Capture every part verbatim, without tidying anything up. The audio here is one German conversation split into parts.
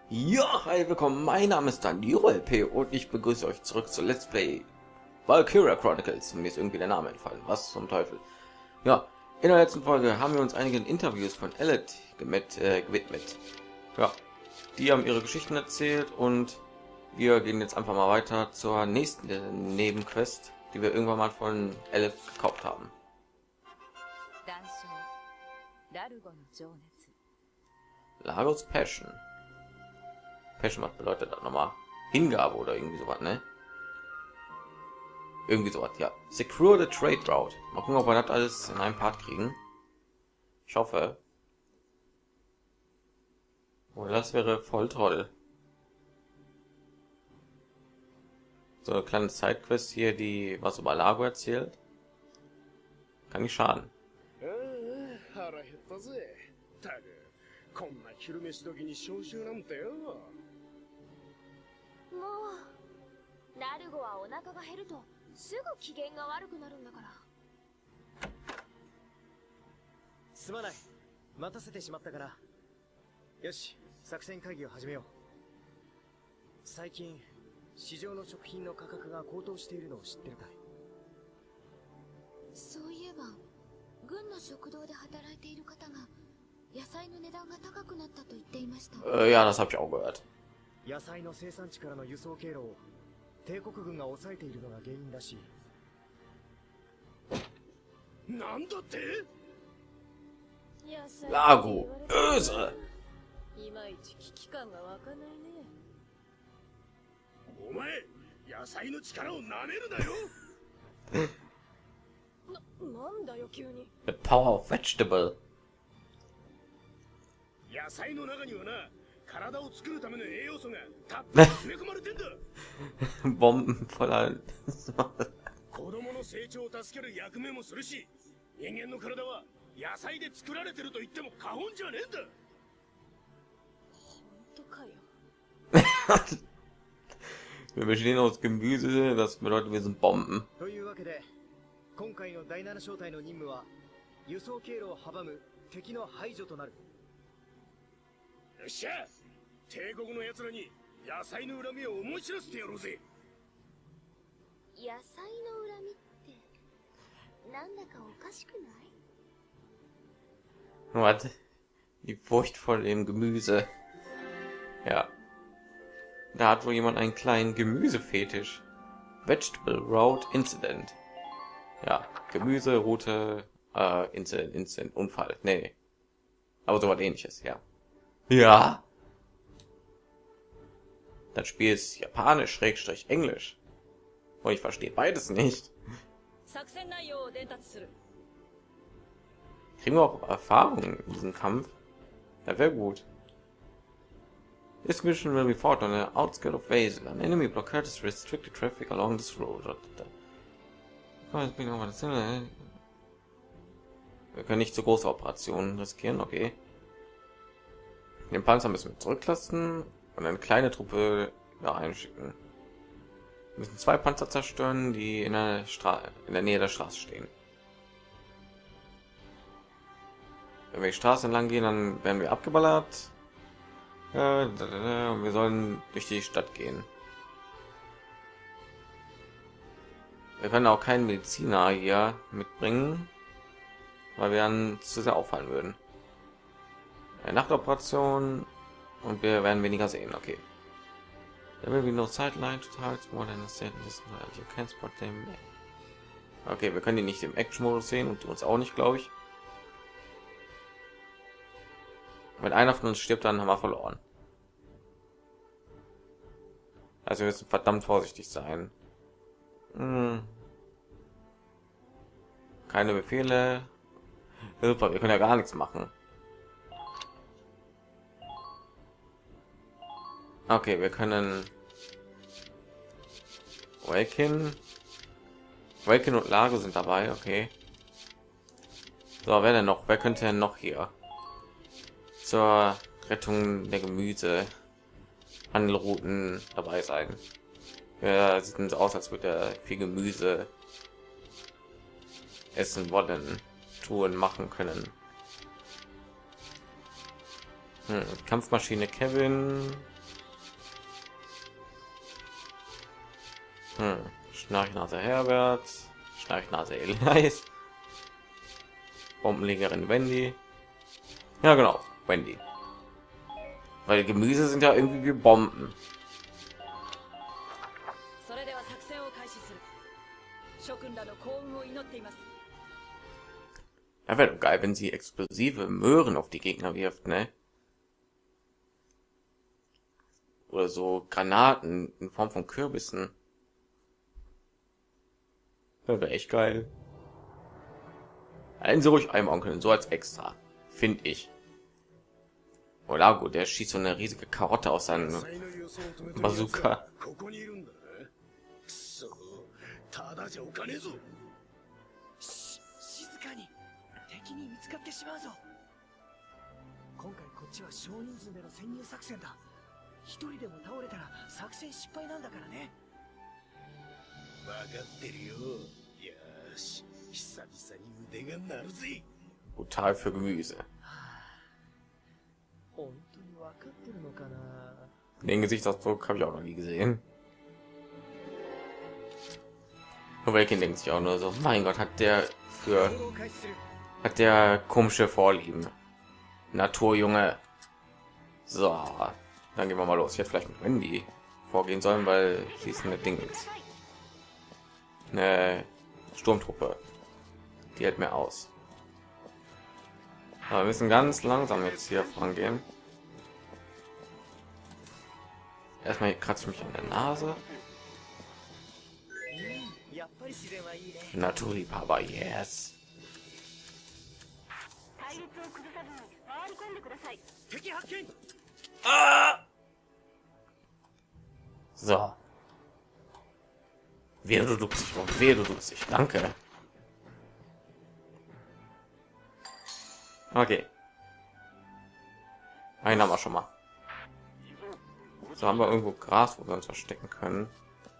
Ja, hi, willkommen. Mein Name ist Daniro L P und ich begrüße euch zurück zu Let's Play Valkyria Chronicles. Mir ist irgendwie der Name entfallen. Was zum Teufel? Ja, in der letzten Folge haben wir uns einigen Interviews von Ellet mit, äh, gewidmet. Ja, die haben ihre Geschichten erzählt und wir gehen jetzt einfach mal weiter zur nächsten äh, Nebenquest, die wir irgendwann mal von Ellet gekauft haben. Lagos Passion. Passion, was bedeutet das nochmal? Hingabe oder irgendwie sowas, ne? Irgendwie sowas, ja. Secure the Trade Route. Mal gucken, ob wir das alles in einem Part kriegen. Ich hoffe. Oh, das wäre voll toll. So eine kleine Sidequest hier, die was über Lago erzählt. Kann nicht schaden. こんな昼飯時に召集なんてよ。もうナルゴはお腹が減るとすぐ機嫌が悪くなるんだから。すまない、待たせてしまったから。よし、作戦会議を始めよう。最近市場の食品の価格が高騰しているのを知ってるかい？そういえば軍の食堂で働いている方が 野菜の値段が高くなったと言っていました。 Ja, das habe ich auch gehört. 野菜の生産地からの輸送経路を帝国軍が抑えているのが原因らしい。なんだって？ Lago, böse. いまいち危機感が湧かないね。お前、野菜の力をなめるなよ。な、なんだよ急に。 The power of vegetable. 野菜の中にはな、体を作るための栄養素がたっぷり詰め込まれてんだ。 Bomben voller 子供の成長を助ける役目もするし、人間の体は野菜で作られてると言っても過言じゃねえんだ。本当かよ。 Wir bestehen aus Gemüse, das bedeutet, wir sind Bomben. というわけで、今回の第七小隊の任務は輸送経路を阻む敵の排除となる。 よっしゃ、帝国の奴らに野菜の恨みを思い知らせてやろうぜ。野菜の恨みってなんだかおかしくない？ Warte, die Furcht vor dem Gemüse. Ja, da hat wohl jemand einen kleinen Gemüsefetisch. Vegetable Route Incident. Ja, Gemüseroute äh, Incident, Incident, Unfall. Nee, nee. Aber so was Ähnliches, ja. Ja. Das Spiel ist Japanisch, Schrägstrich Englisch. Und ich verstehe beides nicht. Kriegen wir auch Erfahrung in diesem Kampf? Das wäre gut. This mission will be fought on the outskirts of Basel. An enemy blockade has restricted traffic along this road. Wir können nicht zu große Operationen riskieren, okay. Den Panzer müssen wir zurücklassen und eine kleine Truppe da einschicken. Wir müssen zwei Panzer zerstören, die in der Straße, in der Nähe der Straße stehen. Wenn wir die Straße entlang gehen, dann werden wir abgeballert. Und wir sollen durch die Stadt gehen. Wir können auch keinen Mediziner hier mitbringen, weil wir dann zu sehr auffallen würden. Eine Nachtoperation und wir werden weniger sehen. Okay. There will be no sideline to targets more than a certain distance. You can spot them. Okay, wir können die nicht im Action-Modus sehen und uns auch nicht, glaube ich. Wenn einer von uns stirbt, dann haben wir verloren. Also wir müssen verdammt vorsichtig sein. Hm. Keine Befehle. Super, wir können ja gar nichts machen. Okay, wir können Waken, Waken und Lago sind dabei. Okay. So, wer denn noch? Wer könnte denn noch hier zur Rettung der Gemüse Handelrouten dabei sein? Ja, sieht so aus, als würde er viel Gemüse essen wollen, tun, machen können. Hm, Kampfmaschine Kevin, Hm. Schnarchnase Herbert, Schnarchnase Elias, Bombenlegerin Wendy. Ja, genau, Wendy. Weil Gemüse sind ja irgendwie wie Bomben. Ja, wäre doch geil, wenn sie explosive Möhren auf die Gegner wirft, ne? Oder so Granaten in Form von Kürbissen. Das wäre echt geil. Hätten sie ruhig einbauen können, so als extra, finde ich. Oder gut, der schießt so eine riesige Karotte aus seinem Bazooka. ただじゃおかねえぞ。し、静かに。敵に見つかってしまうぞ。今回こっちは少人数での潜入作戦だ。一人でも倒れたら作戦失敗なんだからね。わかってるよ。よし、久々に腕が鳴るぜ。 Brutal für Gemüse. 本当にわかってるのかな。 Den Gesichtsausdruck habe ich auch noch nie gesehen. Welchen denkt sich auch nur so, mein Gott, hat der für hat der komische Vorlieben. Naturjunge. So, dann gehen wir mal los. Ich hätte vielleicht mit Wendy vorgehen sollen, weil sie ist eine Dings. Eine Sturmtruppe. Die hält mir aus. Aber wir müssen ganz langsam jetzt hier vorangehen. Erstmal kratze ich mich an der Nase. Naturliebhaber, yes. Ah! So. Wer du duckst dich, wer du duckst dich. Danke. Okay. Einen haben wir schon mal. So, haben wir irgendwo Gras, wo wir uns verstecken können.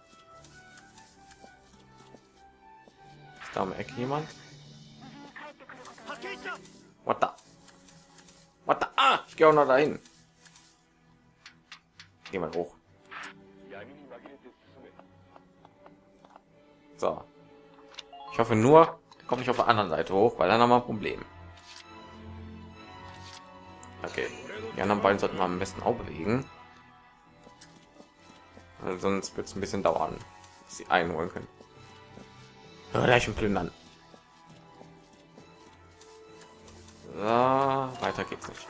Ist da am Eck jemand? What the? What the? Ah, ich gehe auch noch dahin. Geh mal hoch. So. Ich hoffe nur, komme ich auf der anderen Seite hoch, weil dann haben wir ein Problem. Okay. Die anderen beiden sollten wir am besten auch bewegen. Also sonst wird es ein bisschen dauern, bis sie einholen können. Ja, gleich ein Plündern. So, weiter geht's nicht.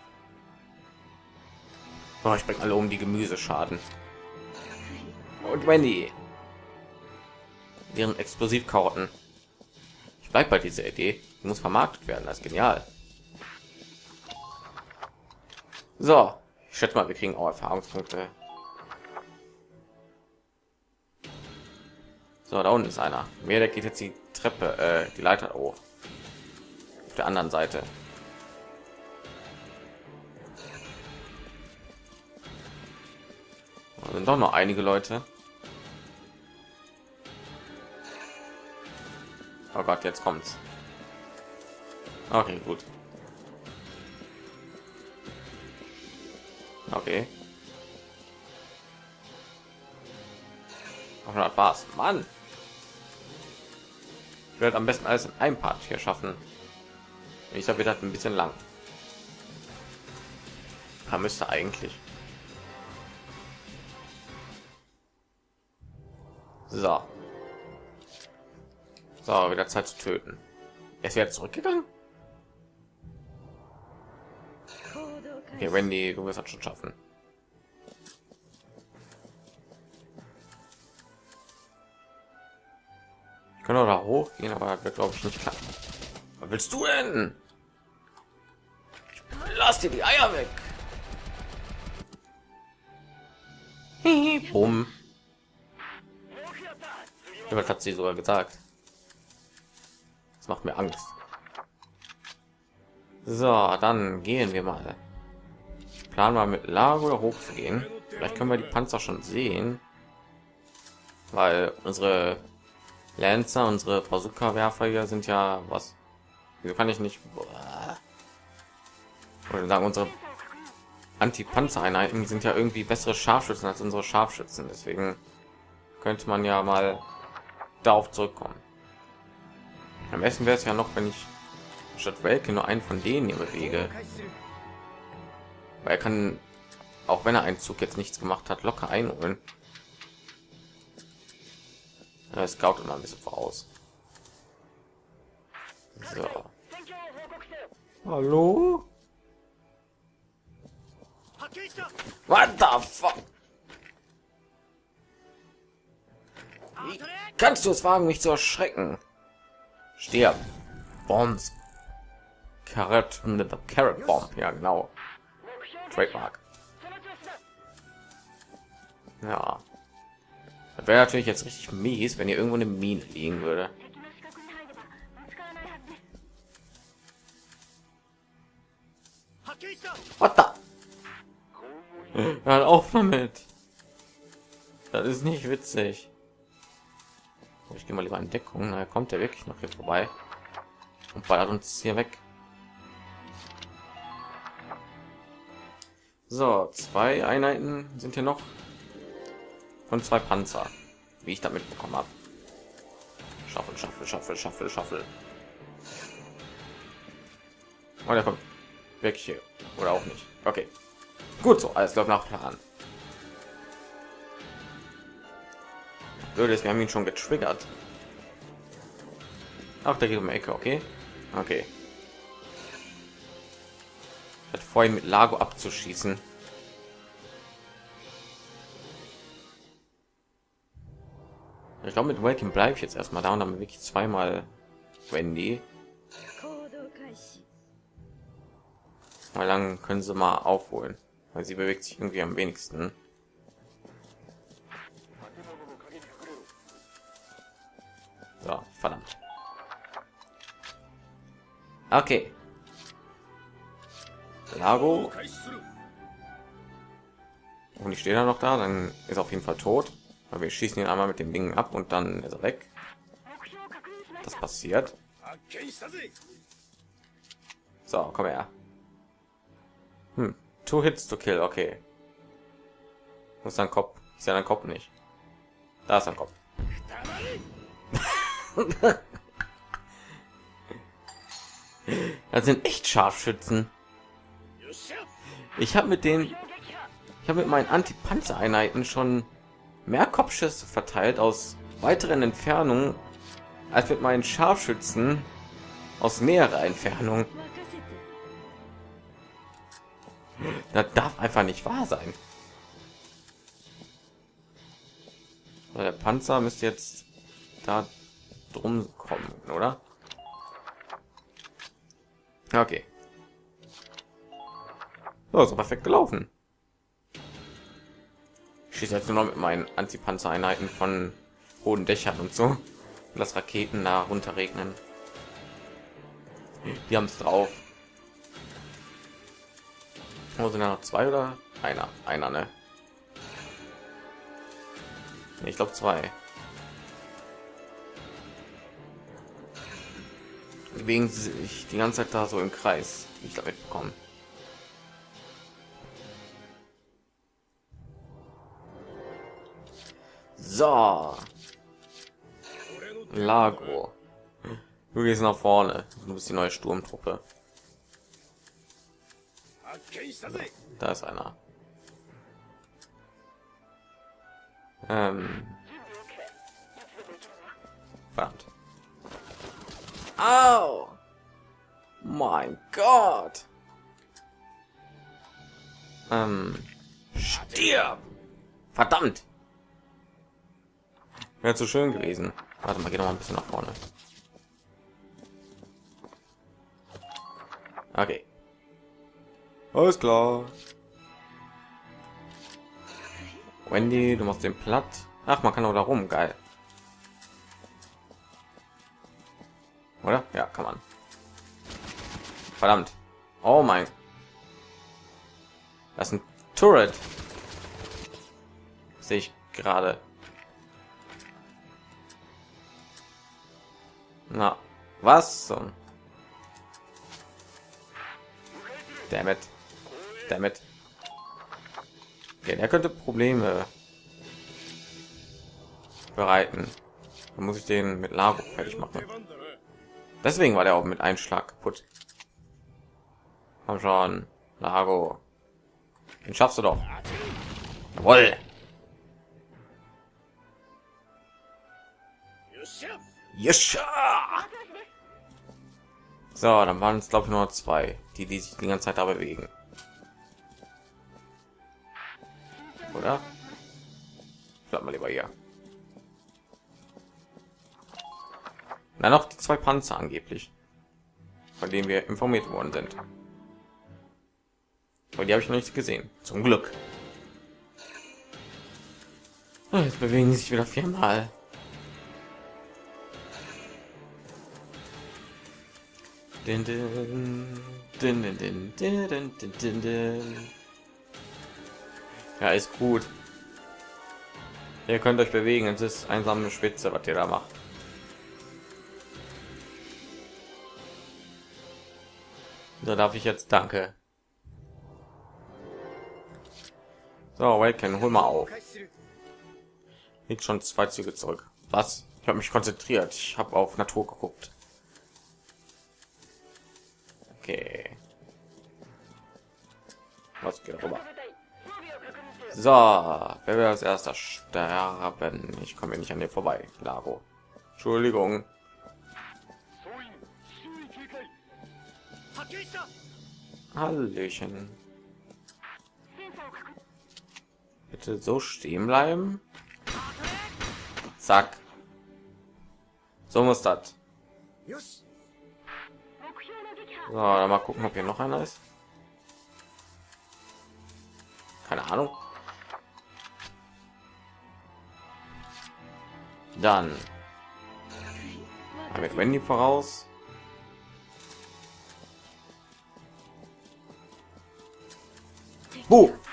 Oh, ich bringe alle um die Gemüseschaden. Und Wendy. Deren Explosivkarotten. Ich bleib bei dieser Idee. Die muss vermarktet werden. Das ist genial. So, ich schätze mal, wir kriegen auch Erfahrungspunkte. So, da unten ist einer. Mehr, der geht jetzt die Treppe, äh, die Leiter hoch. Auf der anderen Seite. Da sind doch noch einige Leute. Oh Gott, jetzt kommt's. Okay, gut. Okay. Auch war's. Mann. Ich werde am besten alles in einem Part hier schaffen. Ich habe wieder ein bisschen lang. Da müsste eigentlich. So. So, wieder Zeit zu töten. Er ist wieder zurückgegangen. Okay, Wendy, du wirst das schon schaffen. Ich kann auch da hochgehen, aber das wird, glaube ich, nicht klappen. Was willst du denn? Lass dir die Eier weg. Bumm. Was hat sie sogar gesagt? Das macht mir Angst. So, dann gehen wir mal. Ich plane mal mit Lago hoch zu gehen. Vielleicht können wir die Panzer schon sehen, weil unsere Lancer, unsere Bazooka-Werfer hier sind ja was. Wieso kann ich nicht? Oder sagen, unsere Anti-Panzer-Einheiten sind ja irgendwie bessere Scharfschützen als unsere Scharfschützen. Deswegen könnte man ja mal darauf zurückkommen. Am besten wäre es ja noch, wenn ich statt Welke nur einen von denen hier bewege, weil er kann, auch wenn er einen Zug jetzt nichts gemacht hat, locker einholen. Er scout immer ein bisschen voraus. So. Hallo? What the fuck? Wie kannst du es wagen, mich zu erschrecken? Stirb. Bombs. Carrot, Carrot Bomb, ja genau. Trademark. Ja. Das wäre natürlich jetzt richtig mies, wenn ihr irgendwo eine Mine liegen würde. What the? Hört auf damit. Das ist nicht witzig. Ich gehe mal lieber in Deckung. Na, kommt der wirklich noch hier vorbei und ballert uns hier weg. So, zwei Einheiten sind hier noch und zwei Panzer, wie ich damit bekommen habe. Schaffel, Schaffel, Schaffel, Schaffel, Schaffel. Und er kommt weg hier oder auch nicht. Okay, gut so, alles läuft nach Plan. Blöd ist, wir haben ihn schon getriggert. Ach, der geht um die Ecke, okay, okay. Hat vorhin mit Lago abzuschießen. Ich glaube, mit Welcome bleibe ich jetzt erstmal da und dann wirklich zweimal Wendy. Weil dann können sie mal aufholen, weil sie bewegt sich irgendwie am wenigsten. So, verdammt. Okay. Lago. Und ich stehe da noch da, dann ist auf jeden Fall tot. Aber wir schießen ihn einmal mit den Dingen ab und dann ist er weg. Das passiert. So, komm her. Hm. Two hits to kill, okay. Wo ist dein Kopf? Ist ja dein Kopf nicht. Da ist ein Kopf. Das sind echt Scharfschützen. Ich habe mit den, ich habe mit meinen Anti-Panzer-Einheiten schon mehr Kopfschüsse verteilt aus weiteren Entfernungen als mit meinen Scharfschützen aus näherer Entfernung. Das darf einfach nicht wahr sein. Der Panzer müsste jetzt da drum kommen, oder? Okay. So, ist perfekt gelaufen. Ich schieße jetzt nur noch mit meinen Antipanzereinheiten von hohen Dächern und so. Lass Raketen da runterregnen. Die haben es drauf. Wo sind da noch zwei oder einer? Einer, ne? Ich glaube zwei. Die bewegen sich die ganze Zeit da so im Kreis, wie ich damit bekomme. So. Lago. Du gehst nach vorne. Du bist die neue Sturmtruppe. Da ist einer. Ähm. Verdammt. Au! Mein Gott! Ähm. Stirb! Verdammt! Wäre zu schön gewesen. Warte mal, geht noch mal ein bisschen nach vorne. Okay. Alles klar. Wendy, du machst den platt. Ach, man kann auch da rum, geil. Oder? Ja, kann man. Verdammt. Oh mein. Das ist ein Turret. Sehe ich gerade. Na, was zum? Damit. Damit. Okay, der könnte Probleme bereiten. Dann muss ich den mit Lago fertig machen. Deswegen war der auch mit Einschlag kaputt. Komm schon, Lago. Den schaffst du doch. Jawohl. Yes. So, dann waren es glaube ich nur zwei, die die sich die ganze Zeit da bewegen. Oder? Bleib mal lieber hier. Na, noch die zwei Panzer angeblich, von denen wir informiert worden sind. Aber die habe ich noch nicht gesehen. Zum Glück. Oh, jetzt bewegen sie sich wieder viermal. Din, din, din, din, din, din, din, din, din. Ja, ist gut. Ihr könnt euch bewegen. Es ist einsame Spitze, was ihr da macht. Da darf ich jetzt danke. So, Welken, hol mal auf. Liegt schon zwei Züge zurück. Was? Ich habe mich konzentriert. Ich habe auf Natur geguckt. Okay. Was geht rüber? So, wer will als erster sterben? Ich komme nicht an dir vorbei, Lago. Entschuldigung. Hallöchen. Bitte so stehen bleiben. Zack. So muss das. So, dann mal gucken, ob hier noch einer ist. Keine Ahnung. Dann mit Wendy voraus. Buh.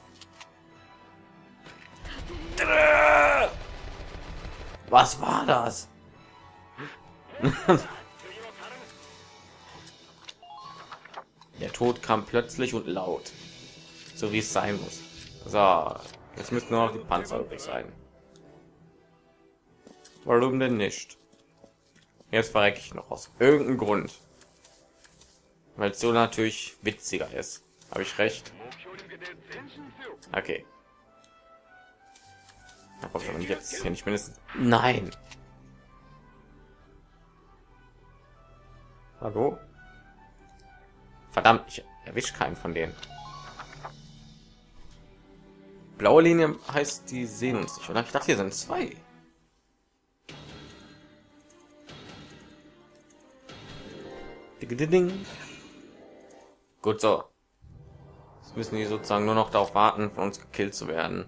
Was war das? Der Tod kam plötzlich und laut, so wie es sein muss. So, jetzt müssen nur noch die Panzer übrig sein. Warum denn nicht? Jetzt verrecke ich noch aus irgendeinem Grund, weil es so natürlich witziger ist. Habe ich recht? Okay. Da kommt schon jetzt hier nicht mindestens. Nein. Hallo? Verdammt, ich erwische keinen von denen. Blaue Linie heißt, die sehen uns nicht, oder? Ich dachte, hier sind zwei. Ding. Gut so. Jetzt müssen die sozusagen nur noch darauf warten, von uns gekillt zu werden.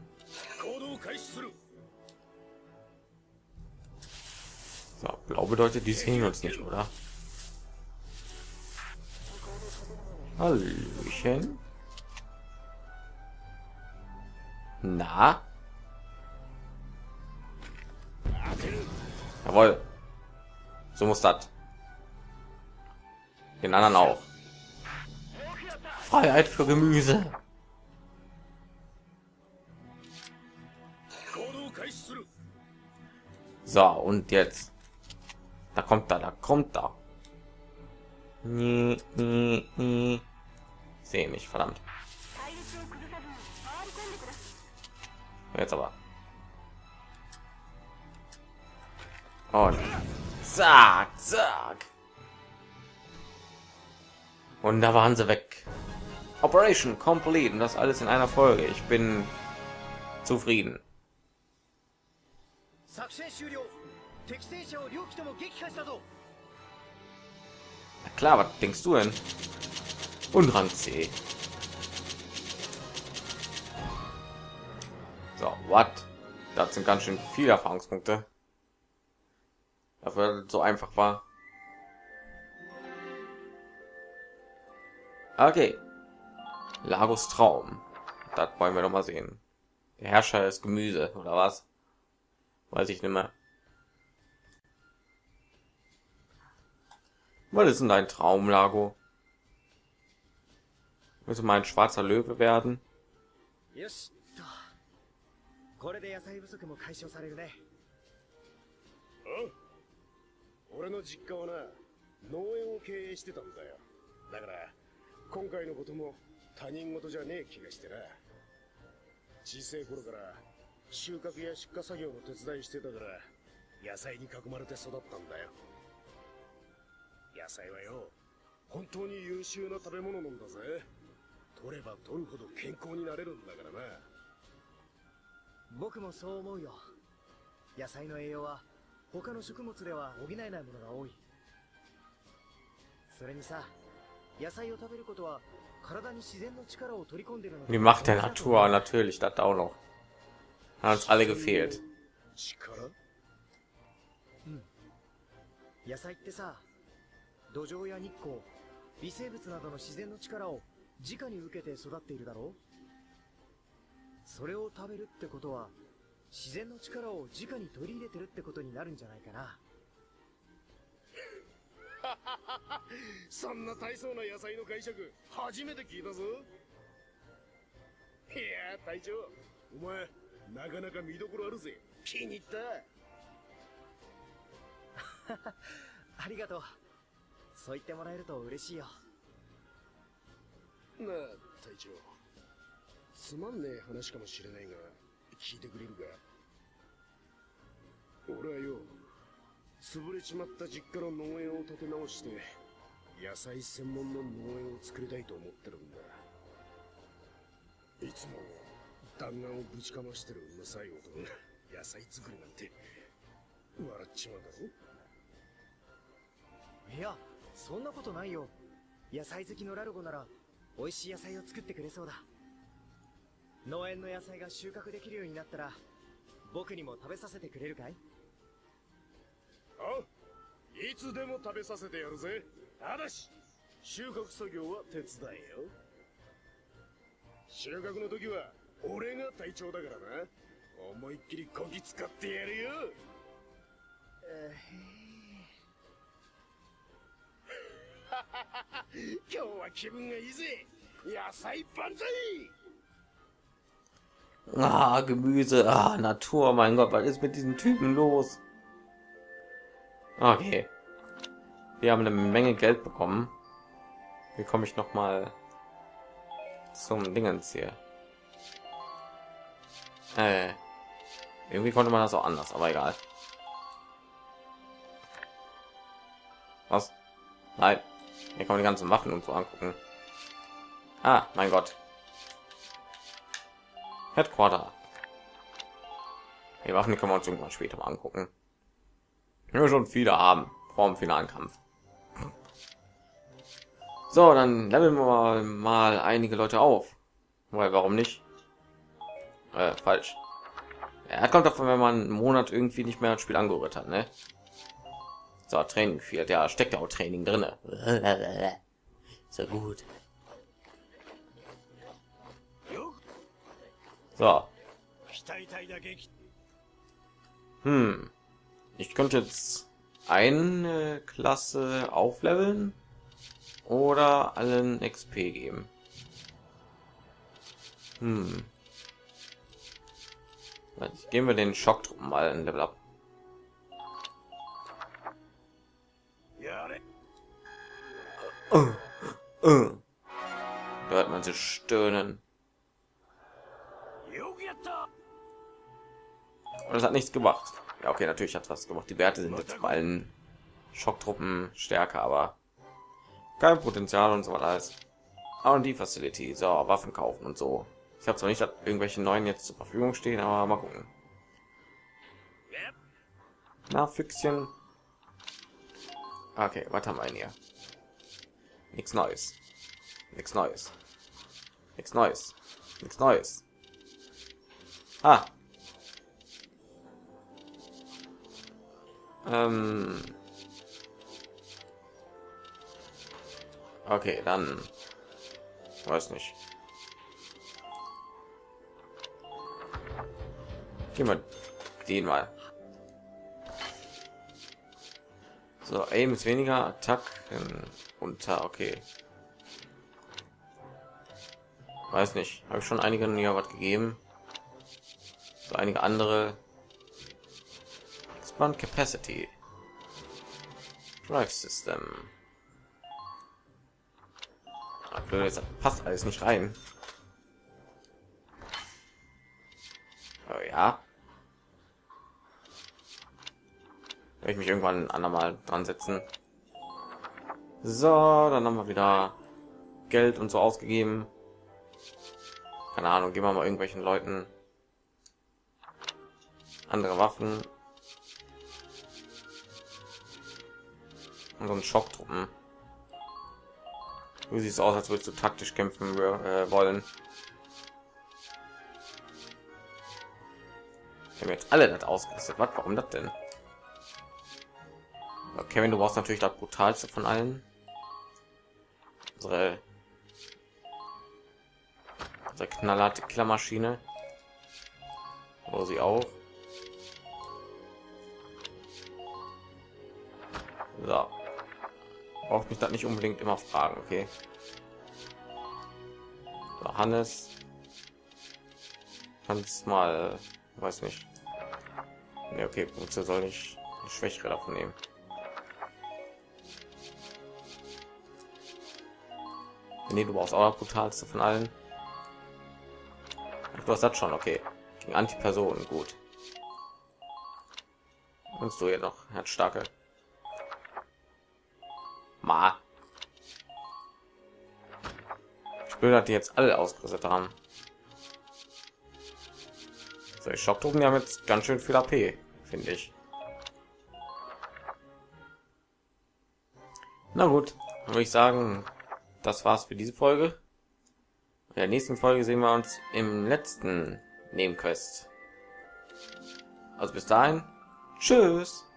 So, blau bedeutet, die sehen uns nicht, oder? Hallöchen. Na? Jawohl. So muss das. Den anderen auch. Freiheit für Gemüse. So, und jetzt. Da kommt da, da kommt da. Nee, nee, nee. Sehe nicht, verdammt. Jetzt aber. Und zack, zack. Und da waren sie weg. Operation complete. Und das alles in einer Folge. Ich bin zufrieden. Na klar, was denkst du denn? Und Rang C. So, what? Das sind ganz schön viele Erfahrungspunkte. Dafür so einfach war. Okay. Lagos Traum. Das wollen wir doch mal sehen. Der Herrscher ist Gemüse, oder was? Weiß ich nicht mehr. Was ist denn dein Traum, Lago? Willst du mal ein schwarzer Löwe werden? 俺の実家はな、農園を経営してたんだよ。だから今回のことも他人事じゃねえ気がしてな。小さい頃から収穫や出荷作業の手伝いしてたから野菜に囲まれて育ったんだよ。野菜はよ、本当に優秀な食べ物なんだぜ。取れば取るほど健康になれるんだからな。僕もそう思うよ。野菜の栄養は他の食物では補えないものが多い。それにさ、野菜を食べることは体に自然の力を取り込んでるの。 Die Macht der Natur, natürlich, das auch noch. Hat uns alle gefehlt. うん。野菜ってさ、土壌や日光、微生物などの自然の力を直に受けて育っているだろう。それを食べるってことは自然の力を直に取り入れてるってことになるんじゃないかな。そんな大層な野菜の解釈初めて聞いたぞ。いやー隊長、お前なかなか見どころあるぜ。気に入った。ありがとう。そう言ってもらえると嬉しいよ。なあ隊長、つまんねえ話かもしれないが聞いてくれるか。俺はよ、潰れちまった実家の農園を建て直して野菜専門の農園を作りたいと思ってるんだ。いつも弾丸をぶちかましてるうるさい男が野菜作りなんて笑っちまうだろ。いや、そんなことないよ。野菜好きのラルゴなら美味しい野菜を作ってくれそうだ。農園の野菜が収穫できるようになったら僕にも食べさせてくれるかい？あ、いつでも食べさせてやるぜ。ただし収穫作業は手伝えよ。収穫の時は俺が隊長だからな。思いっきりこき使ってやるよ。えー、今日は気分がいいぜ。野菜万歳。 Ah, Gemüse, ah, Natur, mein Gott, was ist mit diesen Typen los? Okay. Wir haben eine Menge Geld bekommen. Wie komme ich noch mal zum Dingens hier? Äh, irgendwie konnte man das auch anders, aber egal. Was? Nein. Hier kann man die ganzen Waffen und so angucken. Ah, mein Gott. Headquarter. Die Waffen, die können wir uns irgendwann später mal angucken. Wir schon viele haben vor dem finalen Kampf. So, dann leveln wir mal, mal einige Leute auf. Weil warum nicht? Äh, falsch. Er kommt davon, wenn man einen Monat irgendwie nicht mehr das Spiel angerührt hat, ne? So, Training vier, ja, steckt ja auch Training drinne. So gut. So. Hm. Ich könnte jetzt eine Klasse aufleveln oder allen X P geben. Hm. Jetzt geben wir den Schocktruppen mal ein Level ab. Uh, uh. Da hört man sie stöhnen. Und das hat nichts gemacht. Ja, okay, natürlich hat was gemacht. Die Werte sind jetzt bei allen Schocktruppen stärker, aber kein Potenzial und so alles. Und die Facility, so Waffen kaufen und so. Ich habe zwar nicht, dass irgendwelche neuen jetzt zur Verfügung stehen, aber mal gucken. Na, Füchschen. Okay, was haben wir denn hier? Nichts Neues. Nichts Neues. Nichts Neues. Nichts Neues. Ah. Ähm. Okay, dann weiß nicht. Gehen wir den mal. So, Aim ist weniger, Attacken unter, okay. Weiß nicht, habe ich schon einige ja was gegeben. So einige andere Front Capacity. Drive System. Ah, blöd, jetzt passt alles nicht rein. Oh ja. Werde ich mich irgendwann ein andermal dran setzen. So, dann haben wir wieder Geld und so ausgegeben. Keine Ahnung, geben wir mal irgendwelchen Leuten andere Waffen und so einen Schocktruppen. Du siehst aus, als würdest du taktisch kämpfen äh, wollen. Wir haben jetzt alle das ausgerüstet. Was? Warum das denn? Okay, wenn du brauchst natürlich das brutalste von allen. Unsere, unsere knallharte Killermaschine. Wo sie auch. So. Braucht mich das nicht unbedingt immer fragen, okay? So, Hannes. Kannst mal, weiß nicht. Ne, okay, wozu soll ich eine schwächere davon nehmen? Nee, du brauchst auch das brutalste von allen. Ach, du hast das schon, okay. Gegen Antipersonen, gut. Und du hier noch herzstarke. Ma. Ich will, dass die jetzt alle ausgerüstet haben. So, die Schocktruppen, die haben jetzt ganz schön viel A P, finde ich. Na gut, dann würde ich sagen, das war's für diese Folge. In der nächsten Folge sehen wir uns im letzten Nebenquest. Also bis dahin, tschüss.